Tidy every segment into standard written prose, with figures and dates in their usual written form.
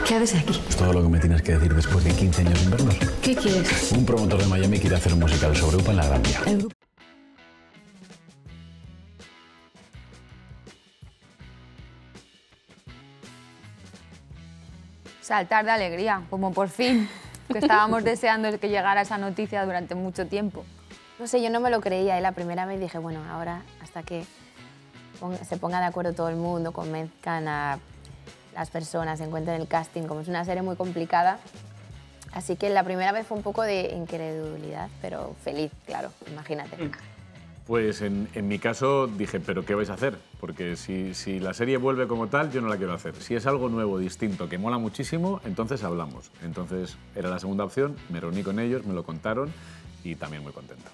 ¿Qué haces aquí? Es todo lo que me tienes que decir después de 15 años sin vernos. ¿Qué quieres? Un promotor de Miami quiere hacer un musical sobre UPA en la Gran Vía. El grupo. Saltar de alegría, como por fin, que estábamos deseando que llegara esa noticia durante mucho tiempo. No sé, yo no me lo creía y la primera vez dije, bueno, ahora hasta que se ponga de acuerdo todo el mundo, convenzcan a las personas, encuentren el casting, como es una serie muy complicada. Así que la primera vez fue un poco de incredulidad, pero feliz, claro, imagínate. Pues en mi caso dije, ¿pero qué vais a hacer? Porque si la serie vuelve como tal, yo no la quiero hacer. Si es algo nuevo, distinto, que mola muchísimo, entonces hablamos. Entonces era la segunda opción, me reuní con ellos, me lo contaron y también muy contento.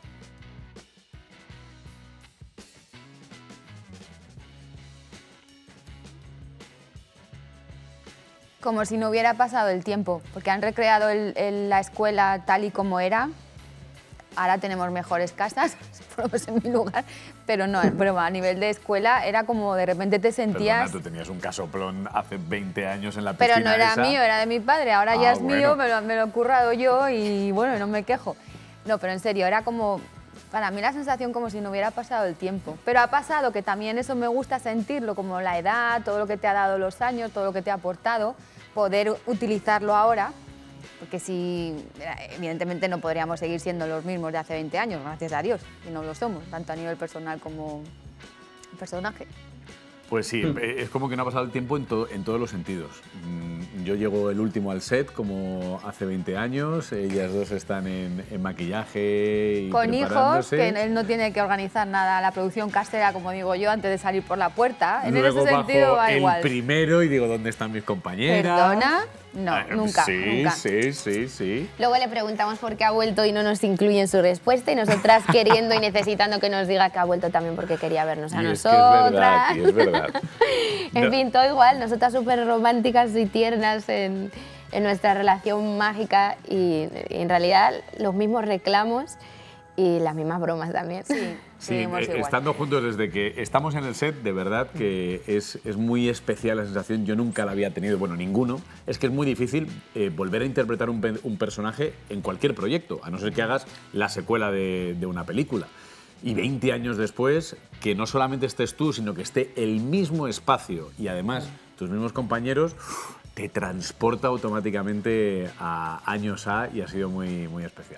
Como si no hubiera pasado el tiempo, porque han recreado la escuela tal y como era. Ahora tenemos mejores casas, por lo menos en mi lugar, pero no, pero a nivel de escuela era como de repente te sentías... Perdona, tú tenías un casoplón hace 20 años en la piscina. Pero no era esa. mío, era de mi padre, ahora ya es bueno. mío, me lo he currado yo y bueno, no me quejo. No, pero en serio, era como... Para mí la sensación como si no hubiera pasado el tiempo. Pero ha pasado, que también eso me gusta sentirlo, como la edad, todo lo que te ha dado los años, todo lo que te ha aportado, poder utilizarlo ahora. Porque si, evidentemente no podríamos seguir siendo los mismos de hace 20 años, gracias a Dios, y no lo somos, tanto a nivel personal como personaje. Pues sí, es como que no ha pasado el tiempo en todos los sentidos. Yo llego el último al set, como hace 20 años, ellas dos están en maquillaje y con hijos, preparándose. que él no tiene que organizar nada, la producción casera, como digo yo, antes de salir por la puerta. Luego en ese sentido bajo va el igual. primero y digo, ¿dónde están mis compañeras? ¿Perdona? No, nunca, sí, nunca. Sí. Luego le preguntamos por qué ha vuelto y no nos incluye en su respuesta y nosotras queriendo y necesitando que nos diga que ha vuelto también porque quería vernos a nosotras. Es verdad. En fin, todo igual, nosotras súper románticas y tiernas en nuestra relación mágica y en realidad los mismos reclamos y las mismas bromas también. Sí, estando juntos desde que estamos en el set, de verdad que es muy especial la sensación. Yo nunca la había tenido, bueno, ninguno. Es que es muy difícil volver a interpretar un personaje en cualquier proyecto, a no ser que hagas la secuela de una película. Y 20 años después, que no solamente estés tú, sino que esté el mismo espacio y además tus mismos compañeros, te transporta automáticamente a años A y ha sido muy, muy especial.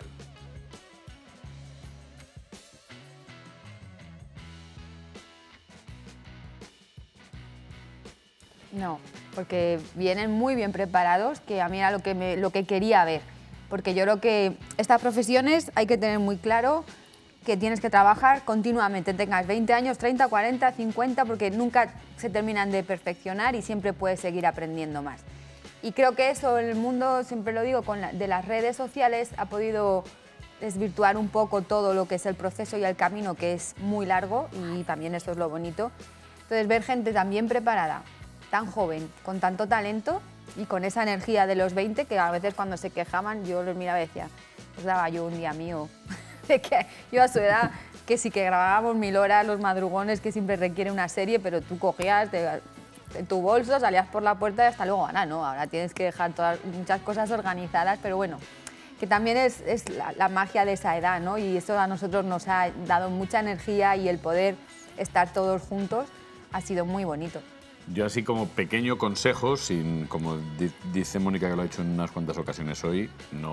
No, porque vienen muy bien preparados, que a mí era lo que quería ver. Porque yo creo que estas profesiones hay que tener muy claro que tienes que trabajar continuamente, tengas 20 años, 30, 40, 50, porque nunca se terminan de perfeccionar y siempre puedes seguir aprendiendo más. Y creo que eso, el mundo, siempre lo digo, de las redes sociales ha podido desvirtuar un poco todo lo que es el proceso y el camino, que es muy largo, y también eso es lo bonito. Entonces, ver gente tan bien preparada, tan joven, con tanto talento y con esa energía de los 20, que a veces cuando se quejaban yo los miraba y decía, pues daba yo un día mío, de que yo a su edad, que sí que grabábamos 1000 horas, los madrugones que siempre requiere una serie, pero tú cogías de tu bolso, salías por la puerta y hasta luego, Ana, no, ahora tienes que dejar muchas cosas organizadas, pero bueno, que también es la magia de esa edad, ¿no? Y eso a nosotros nos ha dado mucha energía y el poder estar todos juntos ha sido muy bonito. Yo así como pequeño consejo, como dice Mónica que lo ha hecho en unas cuantas ocasiones hoy,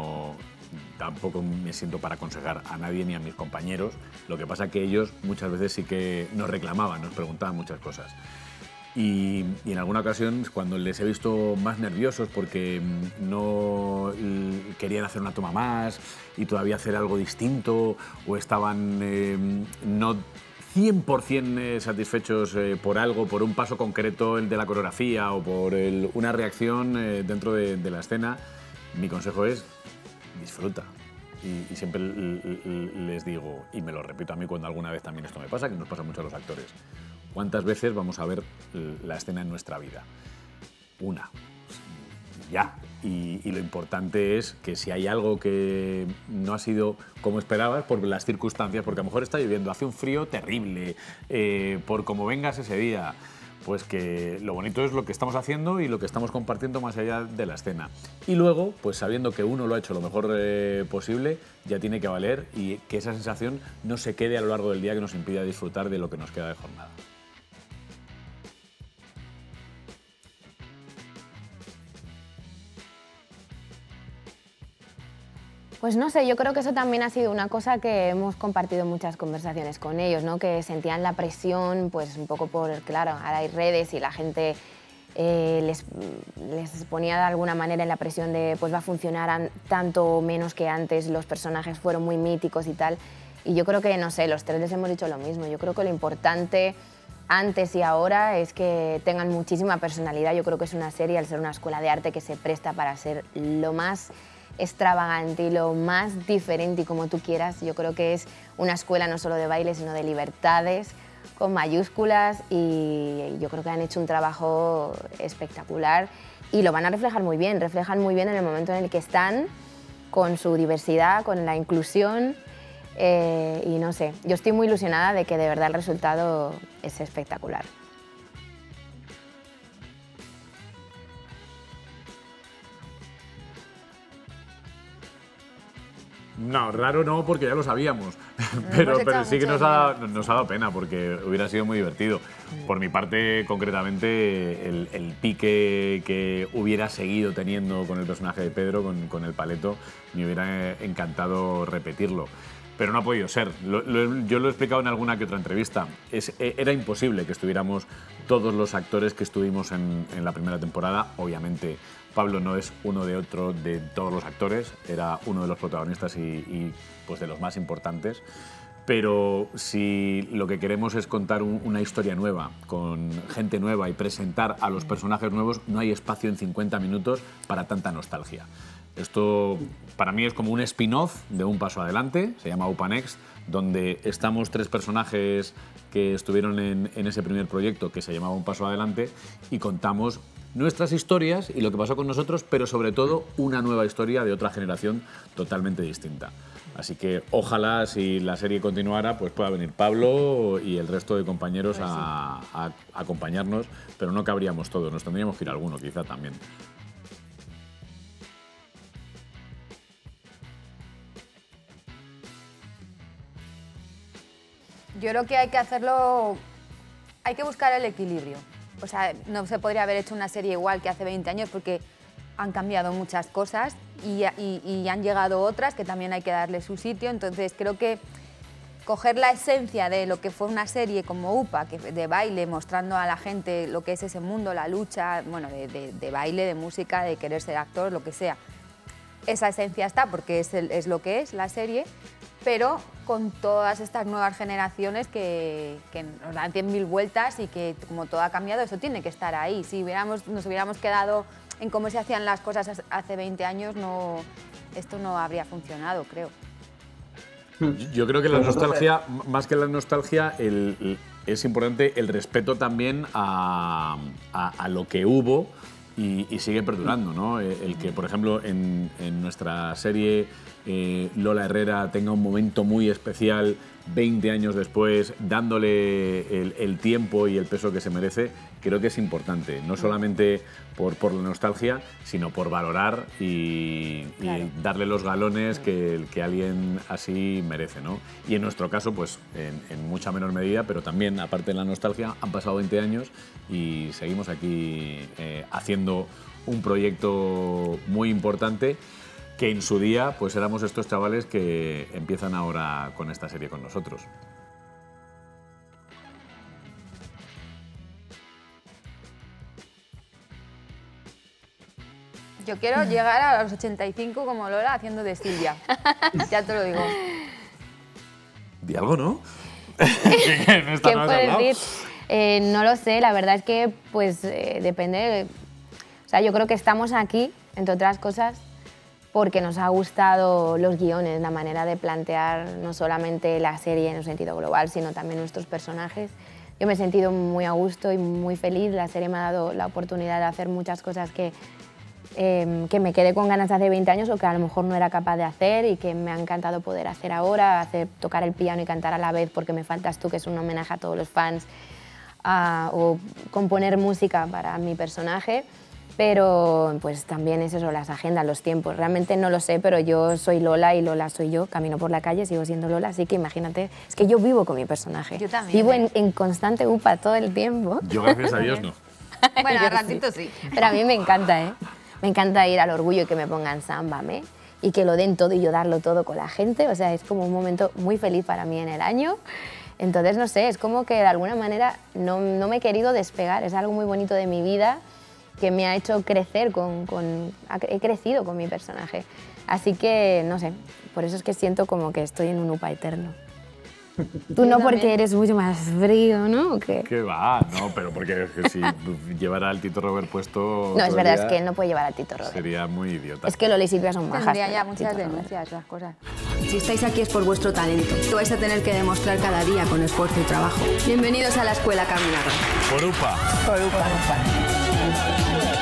tampoco me siento para aconsejar a nadie ni a mis compañeros. Lo que pasa que ellos muchas veces sí que nos reclamaban, nos preguntaban muchas cosas. Y en alguna ocasión, cuando les he visto más nerviosos porque no querían hacer una toma más y todavía hacer algo distinto, o estaban no 100% satisfechos por algo, por un paso concreto, el de la coreografía, o por una reacción dentro de la escena, mi consejo es disfruta. Y siempre les digo, y me lo repito a mí cuando alguna vez también esto me pasa, que nos pasa mucho a los actores, ¿cuántas veces vamos a ver la escena en nuestra vida? Una. Ya. Y lo importante es que si hay algo que no ha sido como esperabas, por las circunstancias, porque a lo mejor está lloviendo, hace un frío terrible, por cómo vengas ese día, pues que lo bonito es lo que estamos haciendo y lo que estamos compartiendo más allá de la escena. Y luego, pues sabiendo que uno lo ha hecho lo mejor posible, ya tiene que valer y que esa sensación no se quede a lo largo del día, que nos impida disfrutar de lo que nos queda de jornada. Pues no sé, yo creo que eso también ha sido una cosa que hemos compartido en muchas conversaciones con ellos, ¿no? Que sentían la presión, pues un poco por, claro, ahora hay redes y la gente les ponía de alguna manera en la presión de pues va a funcionar tanto o menos que antes, los personajes fueron muy míticos y tal. Y yo creo que, no sé, los tres les hemos dicho lo mismo. Yo creo que lo importante antes y ahora es que tengan muchísima personalidad. Yo creo que es una serie, al ser una escuela de arte, que se presta para ser lo más extravagante y lo más diferente y como tú quieras. Yo creo que es una escuela no solo de baile, sino de libertades, con mayúsculas, y yo creo que han hecho un trabajo espectacular y lo van a reflejan muy bien en el momento en el que están, con su diversidad, con la inclusión, y no sé, yo estoy muy ilusionada de que de verdad el resultado es espectacular. No, raro no, porque ya lo sabíamos, pero sí que nos ha dado pena, porque hubiera sido muy divertido. Por mi parte, concretamente, el pique que hubiera seguido teniendo con el personaje de Pedro, con el Paleto, me hubiera encantado repetirlo. Pero no ha podido ser. Yo lo he explicado en alguna que otra entrevista. Era imposible que estuviéramos todos los actores que estuvimos en la primera temporada. Obviamente, Pablo no es uno de todos los actores, era uno de los protagonistas y pues de los más importantes. Pero si lo que queremos es contar una historia nueva, con gente nueva y presentar a los personajes nuevos, no hay espacio en 50 minutos para tanta nostalgia. Esto para mí es como un spin-off de Un Paso Adelante, se llama UPA Next, donde estamos tres personajes que estuvieron en ese primer proyecto que se llamaba Un Paso Adelante y contamos nuestras historias y lo que pasó con nosotros, pero sobre todo una nueva historia de otra generación totalmente distinta. Así que ojalá, si la serie continuara, pues pueda venir Pablo y el resto de compañeros a acompañarnos, pero no cabríamos todos, nos tendríamos que ir alguno quizá también. Yo creo que hay que hacerlo, hay que buscar el equilibrio. O sea, no se podría haber hecho una serie igual que hace 20 años porque han cambiado muchas cosas y han llegado otras que también hay que darle su sitio. Entonces creo que coger la esencia de lo que fue una serie como UPA, de baile, mostrando a la gente lo que es ese mundo, la lucha, bueno, de baile, de música, de querer ser actor, lo que sea. Esa esencia está porque es lo que es la serie, pero con todas estas nuevas generaciones que nos dan 100.000 vueltas y que como todo ha cambiado, eso tiene que estar ahí. Si nos hubiéramos quedado en cómo se hacían las cosas hace 20 años, esto no habría funcionado, creo. Yo creo que la nostalgia, más que la nostalgia, es importante el respeto también a lo que hubo y sigue perdurando, ¿no? El que, por ejemplo, en nuestra serie Lola Herrera tenga un momento muy especial 20 años después, dándole el tiempo y el peso que se merece, creo que es importante, no solamente por la nostalgia, sino por valorar y darle los galones que alguien así merece, ¿no? Y en nuestro caso, pues en mucha menor medida, pero también, aparte de la nostalgia, han pasado 20 años y seguimos aquí haciendo un proyecto muy importante, que en su día pues éramos estos chavales que empiezan ahora con esta serie con nosotros. Yo quiero llegar a los 85 como Lola haciendo de Silvia, ya te lo digo. Di algo, ¿no? ¿Qué puedes decir? No lo sé, la verdad es que pues depende. O sea, yo creo que estamos aquí, entre otras cosas, porque nos ha gustado los guiones, la manera de plantear no solamente la serie en un sentido global, sino también nuestros personajes. Yo me he sentido muy a gusto y muy feliz. La serie me ha dado la oportunidad de hacer muchas cosas que me quedé con ganas hace 20 años o que a lo mejor no era capaz de hacer y que me ha encantado poder hacer ahora, tocar el piano y cantar a la vez porque me faltas tú, que es un homenaje a todos los fans. o componer música para mi personaje, pero pues también es eso, las agendas, los tiempos. Realmente no lo sé, pero yo soy Lola y Lola soy yo. Camino por la calle, sigo siendo Lola, así que imagínate, es que yo vivo con mi personaje. Yo también. Vivo en constante upa todo el tiempo. Yo, gracias a Dios, no. Bueno, Yo a ratito sí. Pero a mí me encanta, ¿eh? Me encanta ir al Orgullo y que me pongan Sámbame y que lo den todo y yo darlo todo con la gente. O sea, es como un momento muy feliz para mí en el año. Entonces, no sé, es como que de alguna manera no me he querido despegar. Es algo muy bonito de mi vida que me ha hecho crecer he crecido con mi personaje. Así que, no sé, por eso es que siento como que estoy en un upa eterno. Tú no, porque eres mucho más frío, ¿no? ¿O qué? ¿Qué va? No, pero porque si llevara al Tito Robert puesto... No, es todo verdad, el es día, que él no puede llevar a Tito Robert. sería muy idiota. Es que Lola y Silvia son majas. Tendría pero ya muchas Tito Robert. denuncias, esas cosas. Si estáis aquí es por vuestro talento. Lo vais a tener que demostrar cada día con esfuerzo y trabajo. Bienvenidos a la Escuela Caminada. Por UPA. Por upa.